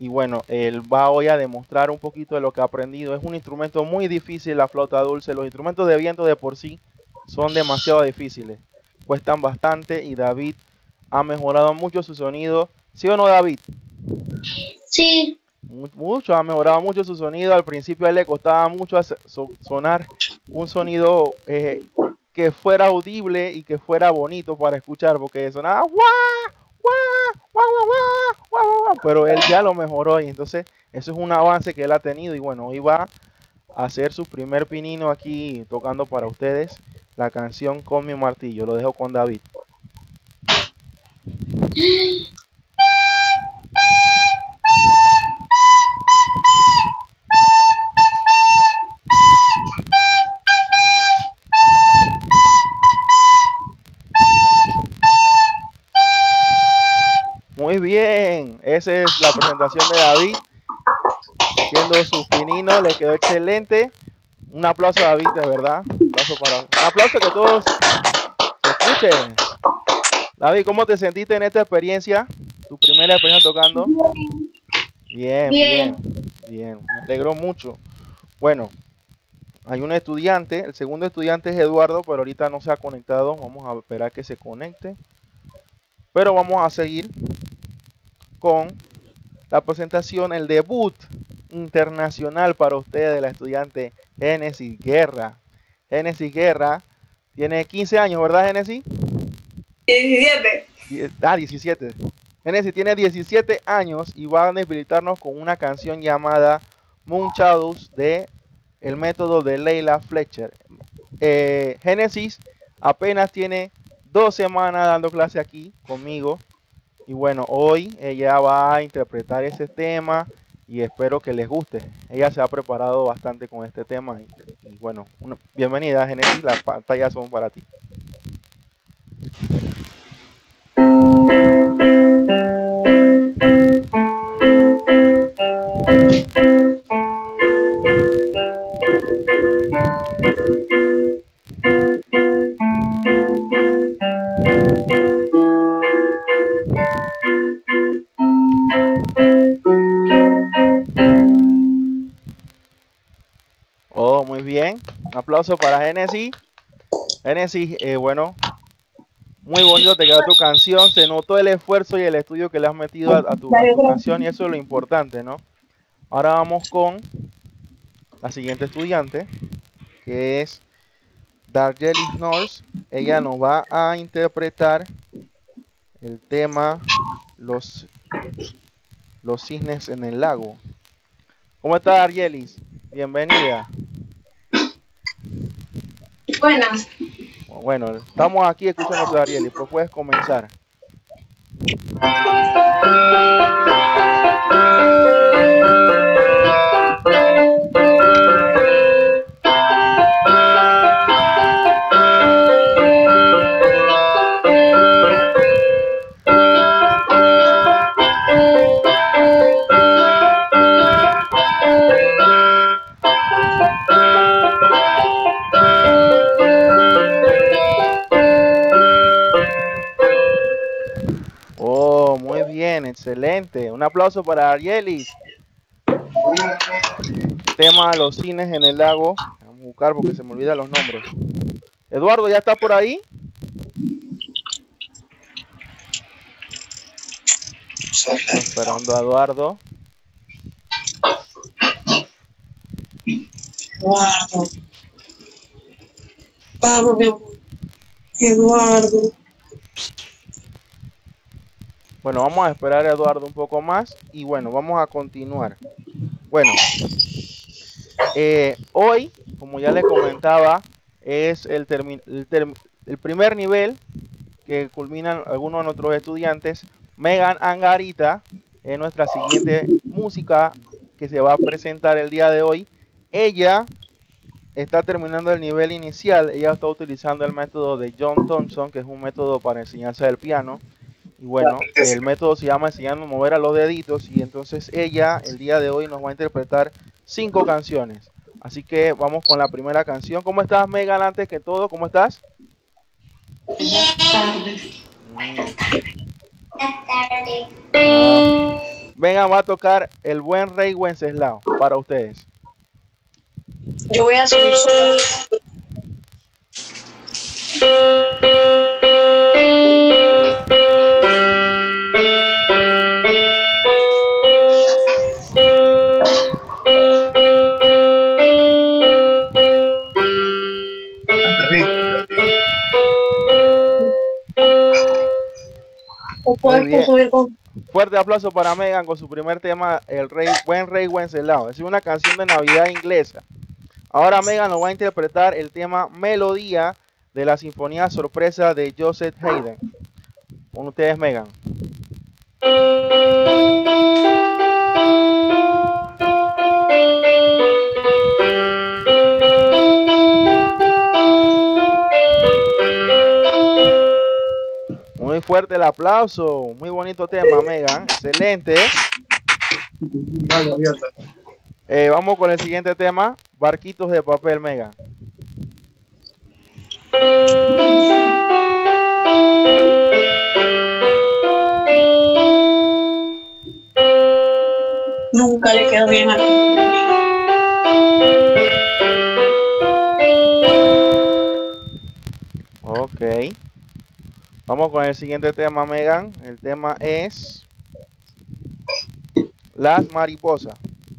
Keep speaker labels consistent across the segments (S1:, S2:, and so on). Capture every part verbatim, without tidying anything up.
S1: y bueno, él va hoy a demostrar un poquito de lo que ha aprendido. Es un instrumento muy difícil la flauta dulce. Los instrumentos de viento de por sí son demasiado difíciles, cuestan bastante y David ha mejorado mucho su sonido. ¿Sí o no, David?
S2: Sí.
S1: Mucho, ha mejorado mucho su sonido. Al principio a él le costaba mucho hacer, so, sonar un sonido eh, que fuera audible y que fuera bonito para escuchar, porque sonaba guau, guau, guau, guau, guau, guau, guau, pero él ya lo mejoró y entonces eso es un avance que él ha tenido y bueno, hoy va a hacer su primer pinino aquí tocando para ustedes la canción Con mi martillo. Lo dejo con David. Muy bien, esa es la presentación de David haciendo sus pininos, le quedó excelente. Un aplauso a David, de verdad. Un aplauso, para, un aplauso que todos se escuchen. David, ¿cómo te sentiste en esta experiencia? Tu primera experiencia tocando. Bien, bien, bien. Me alegró mucho. Bueno, hay un estudiante, el segundo estudiante es Eduardo, pero ahorita no se ha conectado. Vamos a esperar que se conecte. Pero vamos a seguir con la presentación, el debut internacional para ustedes de la estudiante Génesis Guerra. Génesis Guerra tiene quince años, ¿verdad, Génesis?
S2: diecisiete.
S1: Ah, diecisiete. Génesis tiene diecisiete años y va a debilitarnos con una canción llamada Moon Shadows de el método de Leila Fletcher. Eh, Génesis apenas tiene dos semanas dando clase aquí conmigo. Y bueno, hoy ella va a interpretar ese tema y espero que les guste. Ella se ha preparado bastante con este tema. Y, y bueno, una, bienvenida, Génesis. Las pantallas son para ti. Oh, muy bien. Un aplauso para Génesis. Génesis, eh, bueno, muy bonito te quedó tu canción. Se notó el esfuerzo y el estudio que le has metido a, a, tu, a tu canción y eso es lo importante, ¿no? Ahora vamos con la siguiente estudiante, que es Dargelis Norse. Ella nos va a interpretar el tema Los, los cisnes en el lago. ¿Cómo está, Dargelis? Bienvenida.
S2: Buenas.
S1: Bueno, estamos aquí escuchando a Dargelis, pues puedes comenzar. Oh, muy bien, excelente. Un aplauso para Arielis. Tema Los cines en el lago. Vamos a buscar porque se me olvidan los nombres. Eduardo, ¿ya está por ahí? Estoy esperando a Eduardo.
S2: Eduardo. Vamos, mi amor. Eduardo.
S1: Bueno, vamos a esperar a Eduardo un poco más y bueno, vamos a continuar. Bueno, eh, hoy, como ya les comentaba, es el, el, el primer nivel que culminan algunos de nuestros estudiantes. Megan Angarita es nuestra siguiente música que se va a presentar el día de hoy. Ella está terminando el nivel inicial. Ella está utilizando el método de John Thompson, que es un método para enseñanza del piano. Y bueno, el método se llama enseñando a mover a los deditos. Y entonces ella el día de hoy nos va a interpretar cinco canciones. Así que vamos con la primera canción. ¿Cómo estás, Megan? Antes que todo, ¿cómo estás?
S2: Buenas tardes.
S1: Buenas tardes. Ah, Megan va a tocar El Buen Rey Wenceslao para ustedes.
S2: Yo voy a subir sola. O puedes
S1: bien.
S2: subir con...
S1: Fuerte aplauso para Megan con su primer tema, El Rey, Buen Rey Wenceslao. Es una canción de Navidad inglesa. Ahora Megan nos va a interpretar el tema Melodía de la Sinfonía Sorpresa de Joseph Haydn. Con ustedes, Megan. Muy fuerte el aplauso. Muy bonito tema, Megan. Excelente. Eh, vamos con el siguiente tema. Barquitos de papel, Megan.
S2: Nunca le quedó bien aquí.
S1: Ok. Vamos con el siguiente tema, Megan. El tema es Las mariposas.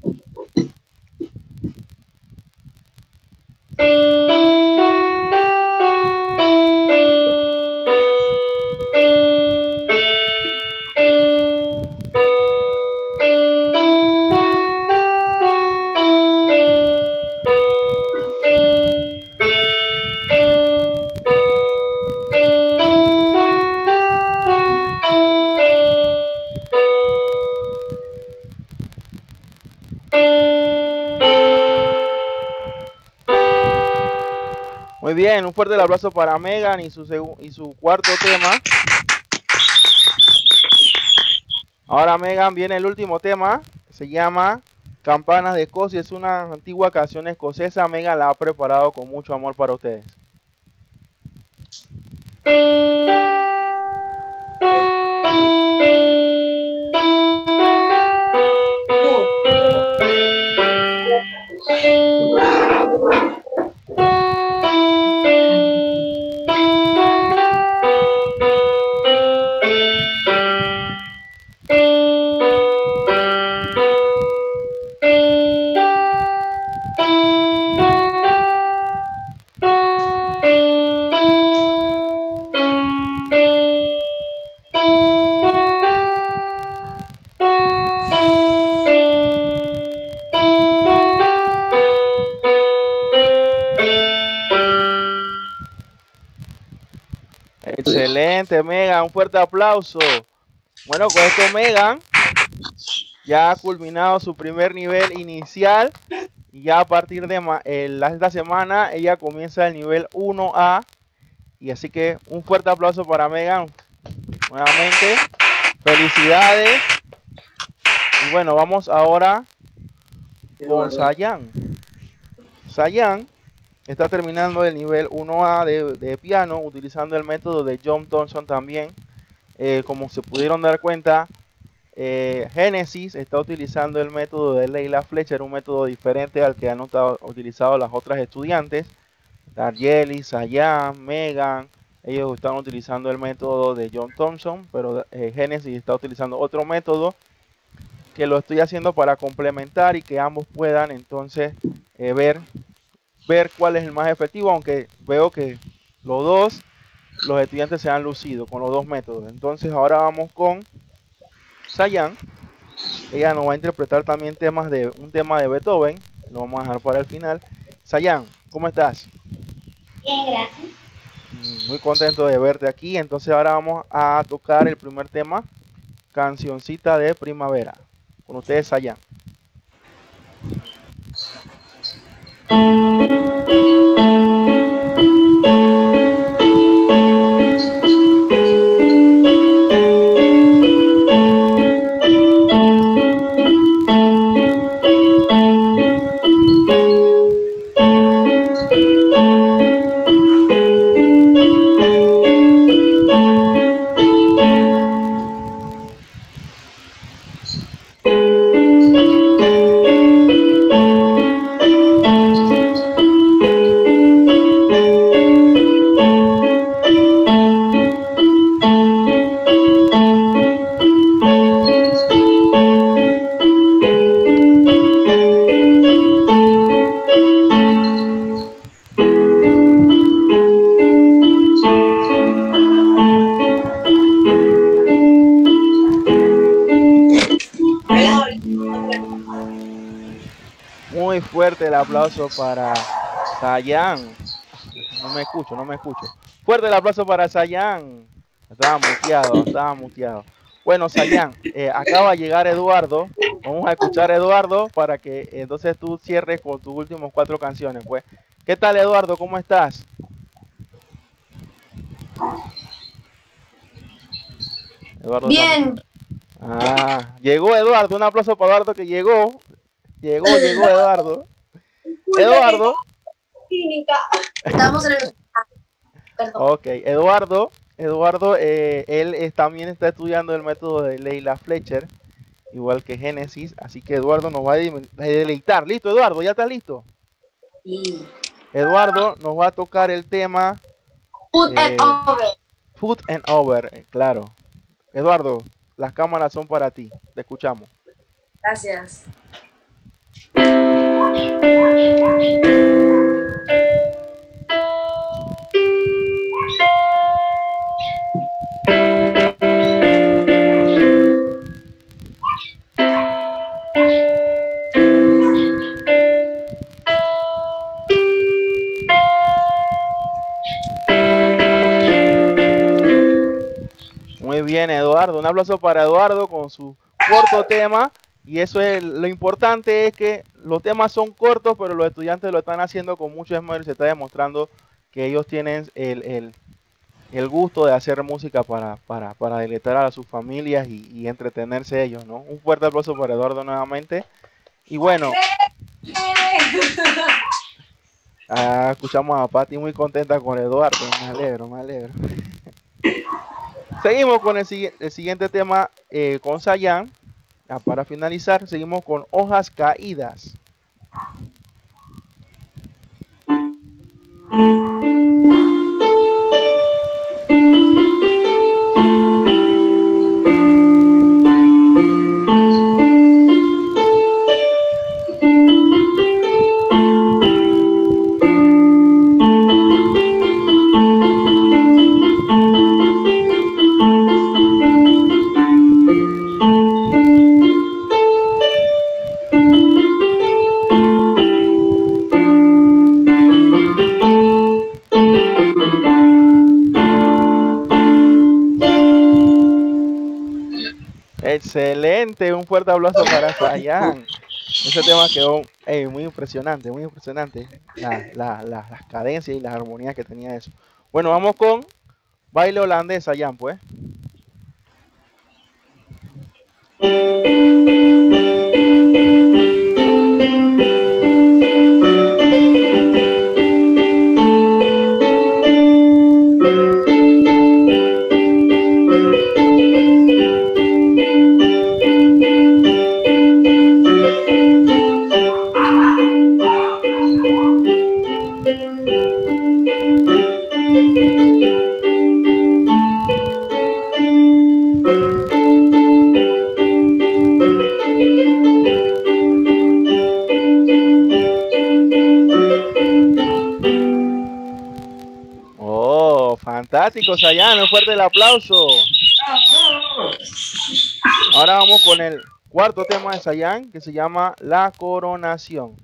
S1: Muy bien, un fuerte aplauso para Megan y su, y su cuarto tema. Ahora, Megan, viene el último tema. Se llama Campanas de Escocia. Es una antigua canción escocesa. Megan la ha preparado con mucho amor para ustedes. Excelente, Megan, un fuerte aplauso. Bueno, con esto Megan ya ha culminado su primer nivel inicial y ya a partir de eh, esta semana ella comienza el nivel uno A. Y así que un fuerte aplauso para Megan. Nuevamente, felicidades. Y bueno, vamos ahora con Sayan. Sayan está terminando el nivel uno A de, de piano utilizando el método de John Thompson también. Eh, como se pudieron dar cuenta, eh, Genesis está utilizando el método de Leila Fletcher, un método diferente al que han utilizado las otras estudiantes. Darjeli, Sayan, Megan, ellos están utilizando el método de John Thompson, pero eh, Genesis está utilizando otro método que lo estoy haciendo para complementar y que ambos puedan entonces eh, ver ver cuál es el más efectivo, aunque veo que los dos, los estudiantes se han lucido con los dos métodos. Entonces ahora vamos con Sayan. Ella nos va a interpretar también temas de un tema de Beethoven. Lo vamos a dejar para el final. Sayan, ¿cómo estás?
S3: Bien, gracias.
S1: Muy contento de verte aquí. Entonces ahora vamos a tocar el primer tema, Cancioncita de Primavera. Con ustedes, Sayan. Muy fuerte el aplauso para Sayan. No me escucho, no me escucho. Fuerte el aplauso para Sayan. Estaba muteado, estaba muteado. Bueno, Sayan, eh, acaba de llegar Eduardo. Vamos a escuchar a Eduardo para que entonces tú cierres con tus últimos cuatro canciones, pues. ¿Qué tal, Eduardo? ¿Cómo estás? Eduardo
S2: Bien.
S1: también. Ah, llegó Eduardo. Un aplauso para Eduardo que llegó. Llegó, llegó Eduardo. Eduardo.
S2: Estamos en el... Perdón.
S1: Ok, Eduardo. Eduardo, eh, él es- también está estudiando el método de Leila Fletcher, igual que Génesis. Así que Eduardo nos va a de- a deleitar. ¿Listo, Eduardo? ¿Ya está listo?
S2: Sí.
S1: Eduardo nos va a tocar el tema
S2: Put
S1: eh,
S2: it over.
S1: Food and Over. eh, claro. Eduardo, las cámaras son para ti. Te escuchamos.
S2: Gracias.
S1: Muy bien, Eduardo. Un aplauso para Eduardo con su corto tema. Y eso es lo importante, es que los temas son cortos, pero los estudiantes lo están haciendo con mucho esmero y se está demostrando que ellos tienen el, el, el gusto de hacer música para, para, para deleitar a sus familias y, y entretenerse ellos, ¿no? Un fuerte aplauso para Eduardo nuevamente. Y bueno, ah, escuchamos a Patti muy contenta con Eduardo. Me alegro, me alegro. Seguimos con el, sigui- el siguiente tema eh, con Sayan. Ah, para finalizar, seguimos con Hojas Caídas. Excelente, un fuerte aplauso para Sayan. Ese tema quedó eh, muy impresionante, muy impresionante. La- la- la- las cadencias y las armonías que tenía eso. Bueno, vamos con Baile Holandés, Sayan, pues. Oh, fantástico, Sayan, un fuerte el aplauso. Ahora vamos con el cuarto tema de Sayan, que se llama La Coronación.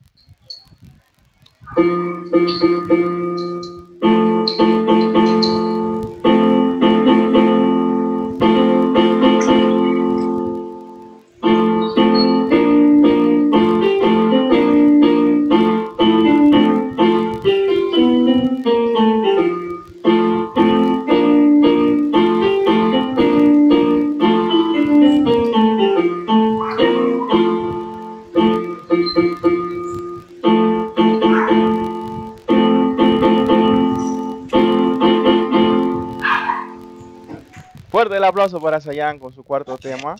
S1: Fuerte el aplauso para Sayan con su cuarto tema.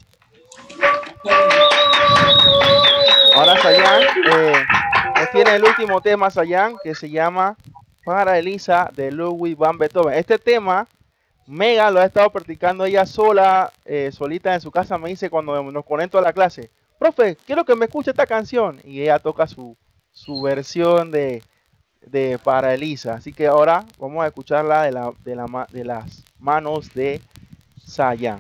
S1: Ahora Sayan eh, nos tiene el último tema, Sayan, que se llama Para Elisa de Ludwig van Beethoven. Este tema, Mega lo ha estado practicando ella sola, eh, solita en su casa. Me dice cuando nos conecto a la clase, profe, quiero que me escuche esta canción. Y ella toca su, su versión de, de Para Elisa. Así que ahora vamos a escucharla de, la, de, la, ma- de las manos de Sayan.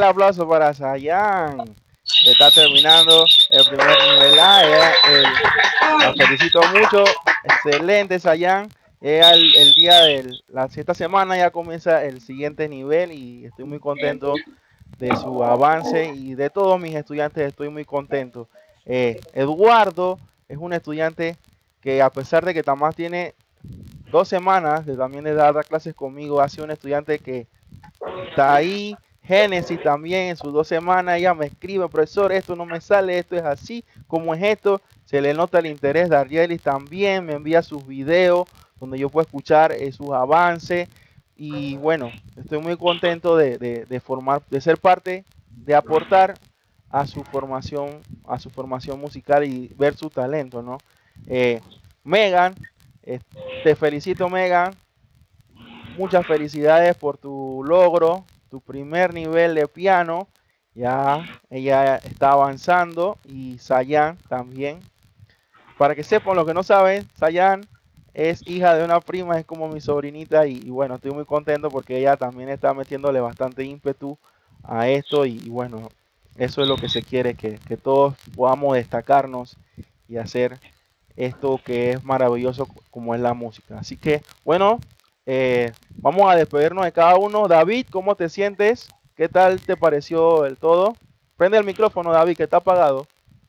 S1: el aplauso para Sayan, que está terminando el primer nivel A. Ella, el, la felicito mucho. Excelente, Sayan. Ella, el, el día de la, esta semana ya comienza el siguiente nivel y estoy muy contento de su avance y de todos mis estudiantes estoy muy contento. Eh, Eduardo es un estudiante que, a pesar de que Tamás tiene dos semanas de también de dar clases conmigo, ha sido un estudiante que está ahí. Génesis también en sus dos semanas, ella me escribe: profesor, esto no me sale, esto es así, ¿cómo es esto? Se le nota el interés. Darielis también me envía sus videos donde yo puedo escuchar eh, sus avances. Y bueno, estoy muy contento de, de, de formar, de ser parte, de aportar a su formación, a su formación musical y ver su talento, ¿no? Eh, Megan, eh, te felicito, Megan. Muchas felicidades por tu logro, tu primer nivel de piano. Ya ella está avanzando, y Sayan también. Para que sepan los que no saben, Sayan es hija de una prima, es como mi sobrinita, y, y bueno, estoy muy contento porque ella también está metiéndole bastante ímpetu a esto, y, y bueno, eso es lo que se quiere, que, que todos podamos destacarnos y hacer esto que es maravilloso como es la música. Así que bueno, eh, vamos a despedirnos de cada uno. David, ¿cómo te sientes? ¿Qué tal te pareció el todo? Prende el micrófono, David, que está apagado.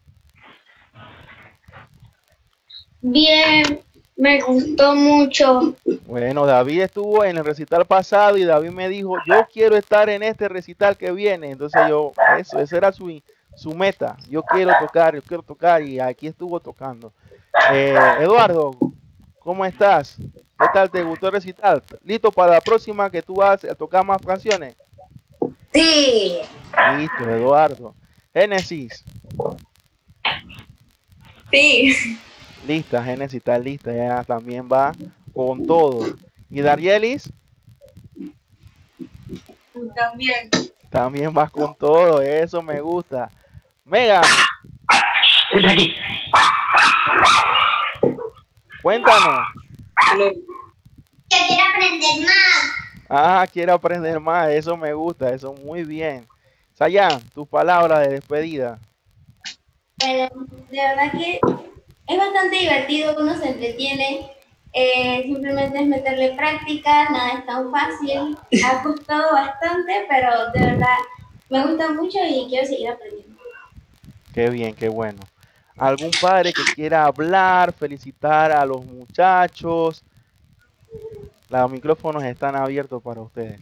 S3: Bien, me gustó mucho.
S1: Bueno, David estuvo en el recital pasado y David me dijo: yo quiero estar en este recital que viene. Entonces yo, eso, esa era su, su meta. Yo quiero tocar, yo quiero tocar, y aquí estuvo tocando. Eh, Eduardo, ¿cómo estás? ¿Qué tal? ¿Te gustó el recital? ¿Listo para la próxima que tú vas a tocar más canciones?
S2: Sí.
S1: Listo, Eduardo. Génesis.
S2: Sí.
S1: Lista, Génesis está lista, ya también va con todo. ¿Y Darielis?
S2: También.
S1: También vas con todo, eso me gusta. Mega,
S4: Aquí.
S1: cuéntanos.
S3: Yo quiero aprender más.
S1: Ah, quiero aprender más, eso me gusta, eso muy bien. Sayan, tus palabras de despedida.
S3: Bueno, de verdad que es bastante divertido, uno se entretiene. Eh, simplemente es meterle práctica, nada es tan fácil. Ha costado bastante, pero de verdad me gusta mucho y quiero seguir aprendiendo.
S1: Qué bien, qué bueno. ¿Algún padre que quiera hablar, felicitar a los muchachos? Los micrófonos están abiertos para ustedes.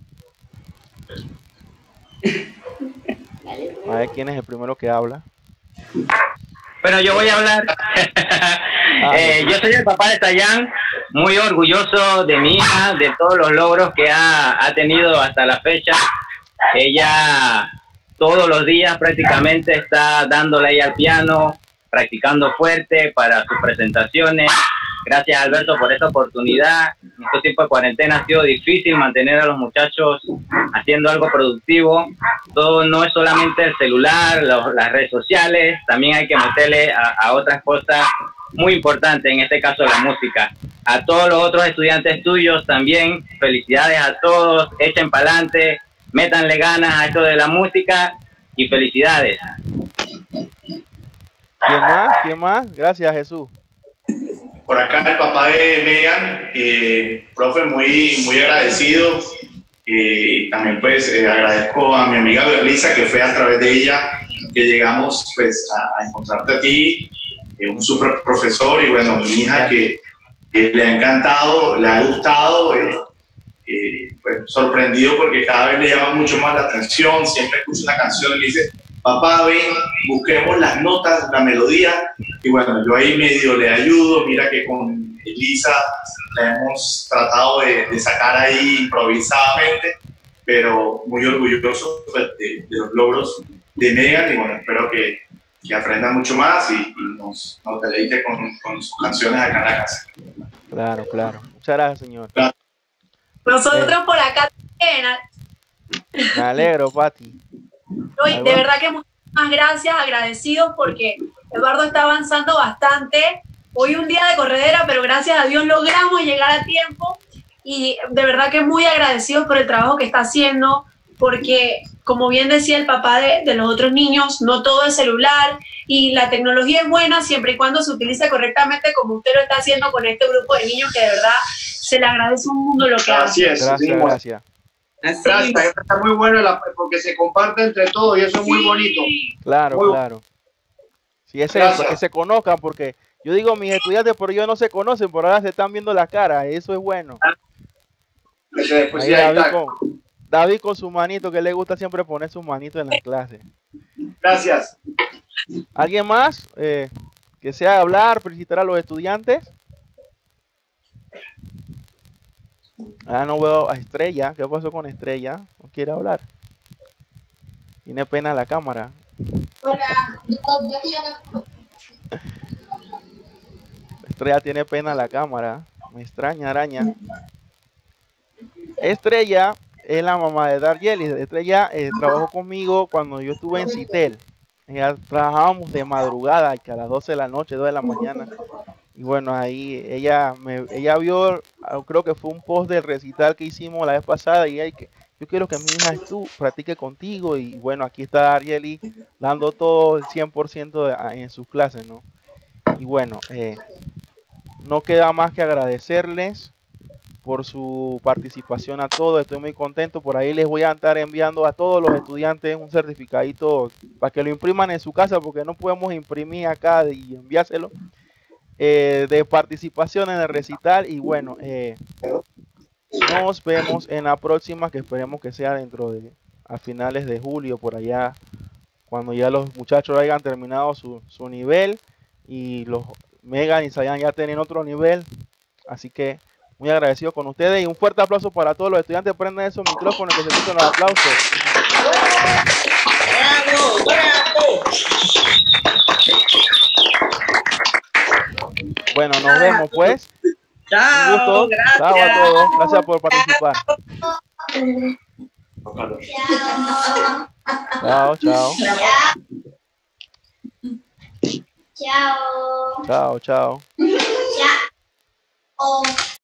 S1: A ver quién es el primero que habla.
S4: Bueno, yo voy a hablar. eh, yo soy el papá de Sayan, muy orgulloso de mi hija, de todos los logros que ha, ha tenido hasta la fecha. Ella todos los días prácticamente está dándole ahí al piano, practicando fuerte para sus presentaciones. Gracias, Alberto, por esta oportunidad. En este tiempo de cuarentena ha sido difícil mantener a los muchachos haciendo algo productivo. Todo no es solamente el celular, los, las redes sociales, también hay que meterle a, a otras cosas muy importantes, en este caso la música. A todos los otros estudiantes tuyos también, felicidades a todos, echen para adelante, métanle ganas a esto de la música y felicidades.
S1: ¿Quién más? ¿Quién más? Gracias, Jesús.
S5: Por acá el papá de Megan, eh, profe, muy, muy agradecido. Eh, también pues eh, agradezco a mi amiga Berlisa, que fue a través de ella que llegamos pues a, a encontrarte a ti, eh, un super profesor, y bueno, mi hija que, que le ha encantado, le ha gustado, eh, eh, pues sorprendido porque cada vez le llama mucho más la atención, siempre escucha una canción y le dice: papá, ven, busquemos las notas, la melodía. Y bueno, yo ahí medio le ayudo. Mira que con Elisa la hemos tratado de, de sacar ahí improvisadamente, pero muy orgulloso pues, de, de los logros de Megan. Y bueno, espero que, que aprenda mucho más y, y nos, nos deleite con, con sus canciones acá en la casa.
S1: Claro, claro. Muchas gracias, señor.
S5: Claro.
S2: Nosotros
S1: Eh.
S2: por acá también.
S1: Me alegro, Pati.
S2: Hoy, de verdad que muchas gracias, agradecidos porque Eduardo está avanzando bastante. Hoy un día de corredera, pero gracias a Dios logramos llegar a tiempo y de verdad que muy agradecidos por el trabajo que está haciendo, porque como bien decía el papá de, de los otros niños, no todo es celular y la tecnología es buena siempre y cuando se utilice correctamente, como usted lo está haciendo con este grupo de niños, que de verdad se le agradece un mundo lo que hace.
S5: Así es.
S1: Gracias,
S5: sí,
S1: gracias.
S5: Gracias, está muy bueno la, porque se comparte entre todos y eso es muy
S2: Sí.
S5: bonito.
S1: Claro,
S5: Muy
S1: claro. Sí, ese,
S5: Gracias.
S1: que se conozcan, porque yo digo mis estudiantes, pero ellos no se conocen, por ahora se están viendo la cara, eso es bueno.
S5: Ese, pues,
S1: Ahí
S5: sí, ahí
S1: David,
S5: está.
S1: con, David con su manito, que le gusta siempre poner su manito en la clase.
S5: Gracias.
S1: ¿Alguien más eh, que sea hablar, felicitar a los estudiantes? Ah, no veo a Estrella. ¿Qué pasó con Estrella? ¿No quiere hablar? Tiene pena la cámara.
S3: Hola.
S1: Estrella tiene pena la cámara. Me extraña, araña. Estrella es la mamá de Daryelis. Estrella eh, trabajó conmigo cuando yo estuve en Citel. Ella, trabajábamos de madrugada, que a las doce de la noche, dos de la mañana. Y bueno, ahí ella me, ella vio, creo que fue un post del recital que hicimos la vez pasada y hay que, yo quiero que mi hija tú practique contigo y bueno, aquí está Arieli dando todo el cien por ciento de, en sus clases, ¿no? Y bueno, eh, no queda más que agradecerles por su participación a todos, estoy muy contento, por ahí les voy a estar enviando a todos los estudiantes un certificadito para que lo impriman en su casa porque no podemos imprimir acá y enviárselo. Eh, de participación en el recital y bueno, eh, nos vemos en la próxima, que esperemos que sea dentro de a finales de julio, por allá, cuando ya los muchachos hayan terminado su, su nivel y los Megan y Sayan ya tienen otro nivel, así que muy agradecido con ustedes y un fuerte aplauso para todos los estudiantes. Prendan esos micrófonos que se escuchan los aplausos.
S6: ¡Bravo, bravo!
S1: Bueno, nos vemos pues.
S6: Chao,
S1: Un gusto.
S6: gracias.
S1: Chao a todos. Gracias por participar. Chao, chao.
S3: Chao.
S1: Chao, chao.
S3: Chao.